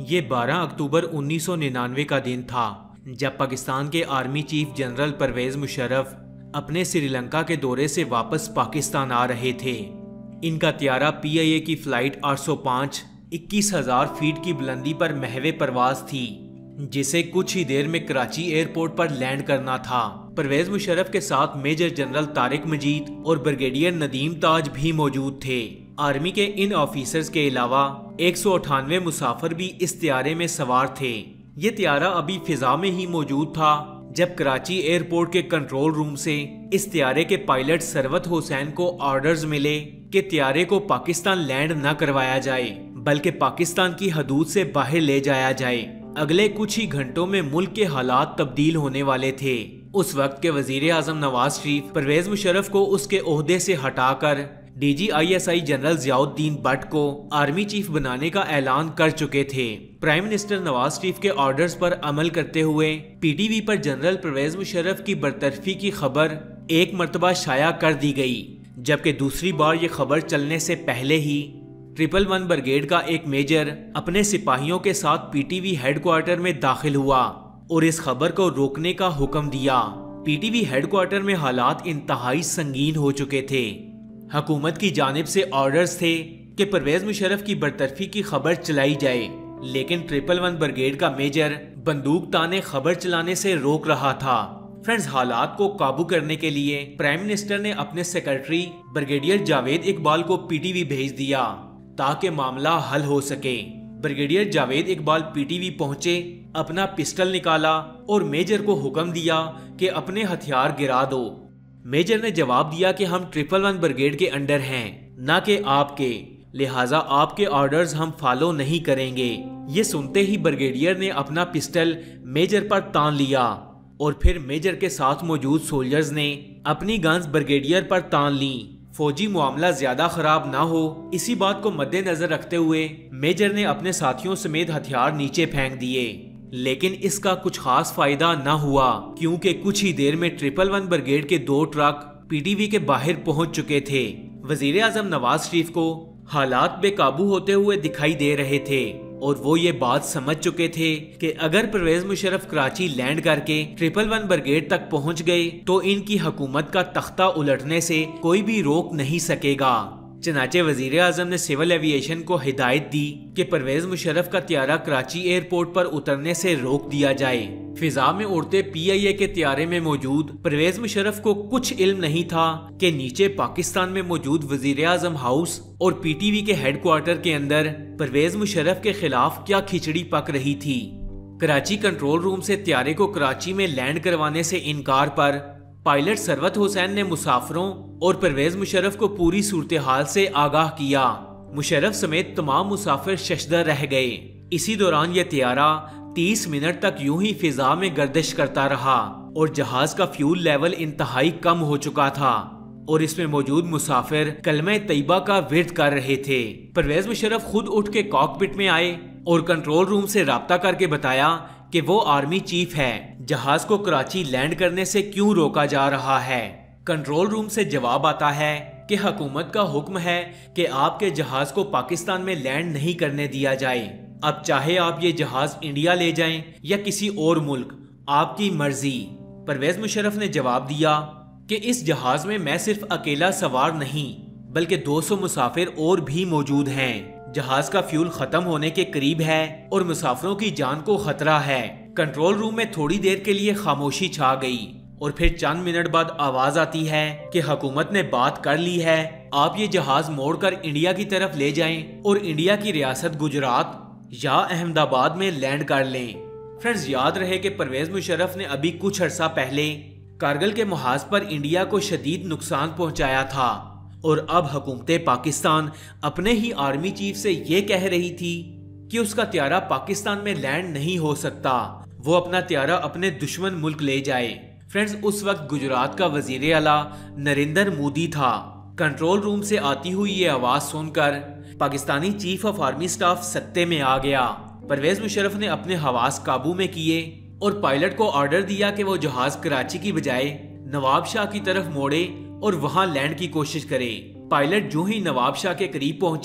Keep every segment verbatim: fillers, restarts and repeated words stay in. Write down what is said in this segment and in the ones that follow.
ये बारह अक्टूबर उन्नीस सौ निन्यानवे का दिन था जब पाकिस्तान के army chief general Parvez Musharraf अपने श्रीलंका के दौरे से वापस पाकिस्तान आ रहे थे। इनका त्यारा पी आई ए की फ्लाइट आठ सौ पाँच इक्कीस हजार फीट की बुलंदी पर महवे परवाज थी, जिसे कुछ ही देर में कराची एयरपोर्ट पर लैंड करना था। परवेज मुशर्रफ के साथ मेजर जनरल तारिक मजीद और ब्रिगेडियर नदीम ताज भी मौजूद थे। आर्मी के इन ऑफिसर्स के अलावा एक सौ अठानवे मुसाफिर भी इस त्यारे में सवार थे। ये त्यारा अभी फिजा में ही मौजूद था जब कराची एयरपोर्ट के कंट्रोल रूम से इस त्यारे के पायलट सरवत हुसैन को ऑर्डर्स मिले कि त्यारे को पाकिस्तान लैंड न करवाया जाए बल्कि पाकिस्तान की हदूद से बाहर ले जाया जाए। अगले कुछ ही घंटों में मुल्क के हालात तब्दील होने वाले थे। उस वक्त के वजीर आजम नवाज शरीफ परवेज मुशर्रफ को उसके ओहदे से हटाकर D G I S I general Ziauddin Bhatt को आर्मी चीफ बनाने का ऐलान कर चुके थे। प्राइम मिनिस्टर नवाज शरीफ के ऑर्डर्स पर अमल करते हुए पी टी वी पर जनरल परवेज मुशर्रफ की बरतरफी की खबर एक मरतबा शाया कर दी गई, जबकि दूसरी बार ये खबर चलने से पहले ही ट्रिपल वन ब्रिगेड का एक मेजर अपने सिपाहियों के साथ पी टी वी हेडक्वार्टर में दाखिल हुआ और इस खबर को रोकने का हुक्म दिया। पी टी वी हेडक्वार्टर में हालात इंतहाई संगीन हो चुके थे। हुकूमत की जानिब से ऑर्डर्स थे कि परवेज मुशर्रफ की बरतरफी की खबर चलाई जाए, लेकिन ट्रिपल वन ब्रिगेड का मेजर बंदूक ताने खबर चलाने से रोक रहा था। फ्रेंड्स, हालात को काबू करने के लिए प्राइम मिनिस्टर ने अपने सेक्रेटरी ब्रिगेडियर जावेद इकबाल को पी टी वी भेज दिया ताकि मामला हल हो सके। Brigadier Javed Iqbal P T V पहुंचे, अपना पिस्टल निकाला और मेजर को हुक्म दिया कि अपने हथियार गिरा दो। मेजर ने जवाब दिया कि हम ट्रिपल वन ब्रिगेड के अंडर हैं, ना कि आपके, लिहाजा आपके ऑर्डर्स हम फॉलो नहीं करेंगे। ये सुनते ही ब्रिगेडियर ने अपना पिस्टल मेजर पर तान लिया और फिर मेजर के साथ मौजूद सोल्जर्स ने अपनी गन्स ब्रिगेडियर पर तान ली। फौजी मामला ज्यादा खराब ना हो, इसी बात को मद्देनजर रखते हुए मेजर ने अपने साथियों समेत हथियार नीचे फेंक दिए, लेकिन इसका कुछ खास फायदा न हुआ क्योंकि कुछ ही देर में ट्रिपल वन ब्रिगेड के दो ट्रक पी टी वी के बाहर पहुंच चुके थे। वजीर आजम नवाज शरीफ को हालात बेकाबू होते हुए दिखाई दे रहे थे और वो ये बात समझ चुके थे कि अगर परवेज मुशर्रफ कराची लैंड करके ट्रिपल वन ब्रिगेड तक पहुंच गए तो इनकी हुकूमत का तख्ता उलटने से कोई भी रोक नहीं सकेगा। चनाचे वजीर आजम ने सिविल एविएशन को हिदायत दी कि परवेज मुशर्रफ का त्यारा कराची एयरपोर्ट पर उतरने से रोक दिया जाए। फिजा में उड़ते पी आई ए के त्यारे में मौजूद परवेज मुशर्रफ को कुछ इल्म नहीं था कि नीचे पाकिस्तान में मौजूद वजीर आजम हाउस और पी टी वी के हेडक्वार्टर के अंदर परवेज मुशर्रफ के खिलाफ क्या खिचड़ी पक रही थी। कराची कंट्रोल रूम से त्यारे को कराची में लैंड करवाने से इनकार पर पायलट सरवत हुसैन ने मुसाफिरों और परवेज मुशर्रफ को पूरी सूरत हाल से आगाह किया। मुशर्रफ समेत तमाम मुसाफिर शशदर रह गए। इसी दौरान यह त्यारा तीस मिनट तक यूं ही फिजा में गर्दिश करता रहा और जहाज का फ्यूल लेवल इंतहाई कम हो चुका था और इसमें मौजूद मुसाफिर कलमे तैयबा का विर्द कर रहे थे। परवेज मुशर्रफ खुद उठ के कॉकपिट में आए और कंट्रोल रूम से राब्ता करके बताया कि वो आर्मी चीफ है, जहाज को कराची लैंड करने से क्यों रोका जा रहा है। कंट्रोल रूम से जवाब आता है कि हुकूमत का हुक्म है कि आपके जहाज को पाकिस्तान में लैंड नहीं करने दिया जाए। अब चाहे आप ये जहाज इंडिया ले जाएं या किसी और मुल्क, आपकी मर्जी। परवेज मुशर्रफ ने जवाब दिया कि इस जहाज में मैं सिर्फ अकेला सवार नहीं बल्कि दो सौ मुसाफिर और भी मौजूद हैं। जहाज का फ्यूल खत्म होने के करीब है और मुसाफिरों की जान को खतरा है। कंट्रोल रूम में थोड़ी देर के लिए खामोशी छा गई और फिर चंद मिनट बाद आवाज आती है कि हुकूमत ने बात कर ली है, आप ये जहाज मोड़कर इंडिया की तरफ ले जाएं और इंडिया की रियासत गुजरात या अहमदाबाद में लैंड कर लें। फ्रेंड्स, याद रहे कि परवेज मुशर्रफ ने अभी कुछ अर्सा पहले कारगिल के मुहाज पर इंडिया को शदीद नुकसान पहुंचाया था और अब हुकूमत पाकिस्तान अपने ही आर्मी चीफ से ये कह रही थी कि उसका त्यारा पाकिस्तान में लैंड नहीं हो सकता, वो अपना त्यारा अपने दुश्मन मुल्क ले जाए। फ्रेंड्स, उस वक्त गुजरात का वजीर आला नरेंद्र मोदी था। कंट्रोल रूम से आती हुई ये आवाज सुनकर Pakistani chief of army staff सत्ते में आ गया। परवेज मुशर्रफ ने अपने हवास काबू में किए और पायलट को ऑर्डर दिया कि वो जहाज कराची की बजाय नवाब शाह की तरफ मोड़े और वहां लैंड की कोशिश करे। पायलट जो ही नवाब शाह के करीब पहुंचा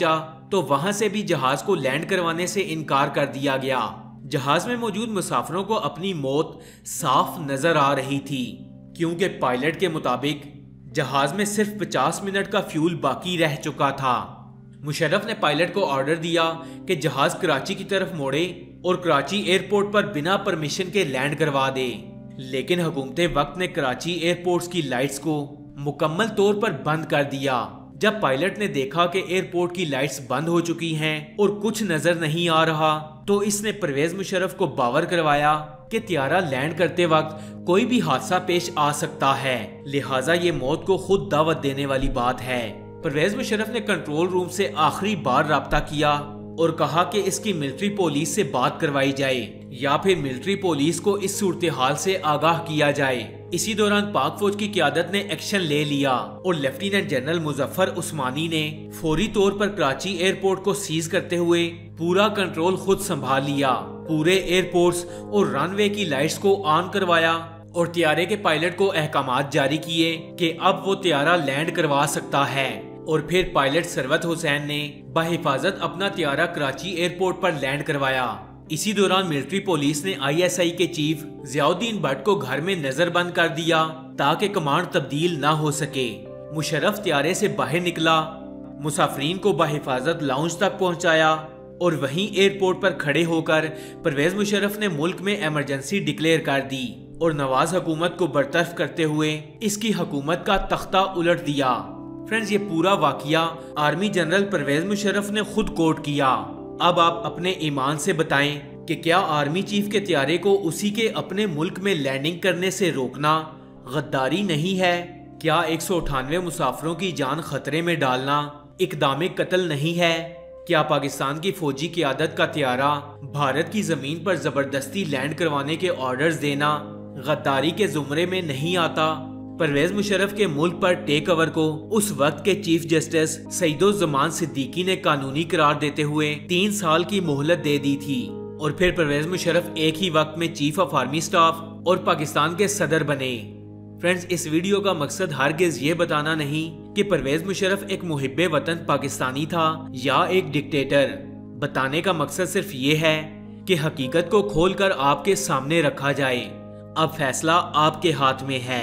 तो वहां से भी जहाज को लैंड करवाने से इनकार कर दिया गया। जहाज में मौजूद मुसाफिरों को अपनी मौत साफ नजर आ रही थी, क्योंकि पायलट के मुताबिक जहाज में सिर्फ पचास मिनट का फ्यूल बाकी रह चुका था। मुशर्रफ ने पायलट को ऑर्डर दिया कि जहाज कराची की तरफ मोड़े और कराची एयरपोर्ट पर बिना परमिशन के लैंड करवा दे, लेकिन हुकूमत वक्त ने कराची एयरपोर्ट की लाइट्स को मुकम्मल तौर पर बंद कर दिया। जब पायलट ने देखा कि एयरपोर्ट की लाइट्स बंद हो चुकी हैं और कुछ नजर नहीं आ रहा, तो इसने परवेज मुशर्रफ को बावर करवाया कि त्यारा लैंड करते वक्त कोई भी हादसा पेश आ सकता है, लिहाजा ये मौत को खुद दावत देने वाली बात है। परवेज मुशर्रफ ने कंट्रोल रूम से आखिरी बार राब्ता किया और कहा कि इसकी मिलिट्री पुलिस से बात करवाई जाए या फिर मिलिट्री पुलिस को इस सूरत हाल से आगाह किया जाए। इसी दौरान पाक फौज की क़यादत ने एक्शन ले लिया और लेफ्टिनेंट जनरल मुजफ्फर उस्मानी ने फौरी तौर पर कराची एयरपोर्ट को सीज करते हुए पूरा कंट्रोल खुद संभाल लिया। पूरे एयरपोर्ट्स और रनवे की लाइट्स को ऑन करवाया और त्यारे के पायलट को अहकामात जारी किए कि अब वो त्यारा लैंड करवा सकता है। और फिर पायलट सरवत हुसैन ने बहिफाजत अपना त्यारा कराची एयरपोर्ट पर लैंड करवाया। इसी दौरान मिलिट्री पुलिस ने आई एस आई के चीफ जियाउद्दीन भट्ट को घर में नजरबंद कर दिया ताकि कमांड तब्दील ना हो सके। मुशर्रफ त्यारे से बाहर निकला, मुसाफरीन को बहिफाजत लाउंज तक पहुंचाया और वहीं एयरपोर्ट पर खड़े होकर परवेज मुशर्रफ ने मुल्क में इमरजेंसी डिक्लेयर कर दी और नवाज हुकूमत को बर्तरफ करते हुए इसकी हुकूमत का तख्ता उलट दिया। फ्रेंड्स, ये पूरा वाकया आर्मी जनरल परवेज मुशर्रफ ने खुद कोट किया। अब आप अपने ईमान से बताएं कि क्या आर्मी चीफ के त्यारे को उसी के अपने मुल्क में लैंडिंग करने से रोकना गद्दारी नहीं है? क्या एक सौ अठानवे मुसाफिरों की जान खतरे में डालना इकदाम कत्ल नहीं है? क्या पाकिस्तान की फौजी क़यादत का त्यारा भारत की जमीन पर जबरदस्ती लैंड करवाने के ऑर्डर्स देना गद्दारी के जुमरे में नहीं आता? परवेज मुशर्रफ के मुल्क पर टेक ओवर को उस वक्त के चीफ जस्टिस सईदुज़्ज़मान सिद्दीकी ने कानूनी करार देते हुए तीन साल की मोहलत दे दी थी और फिर परवेज मुशर्रफ एक ही वक्त में चीफ ऑफ आर्मी स्टाफ और पाकिस्तान के सदर बने। फ्रेंड्स, इस वीडियो का मकसद हरगिज ये बताना नहीं कि परवेज मुशर्रफ एक मुहिब्बे वतन पाकिस्तानी था या एक डिक्टेटर। बताने का मकसद सिर्फ ये है कि हकीकत को खोलकर आपके सामने रखा जाए। अब फैसला आपके हाथ में है,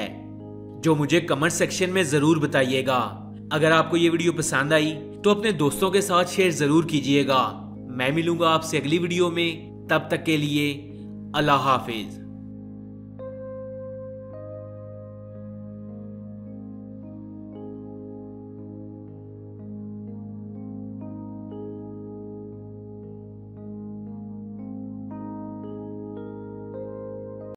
जो मुझे कमेंट सेक्शन में जरूर बताइएगा। अगर आपको ये वीडियो पसंद आई तो अपने दोस्तों के साथ शेयर जरूर कीजिएगा। मैं मिलूंगा आपसे अगली वीडियो में, तब तक के लिए अल्लाह हाफिज।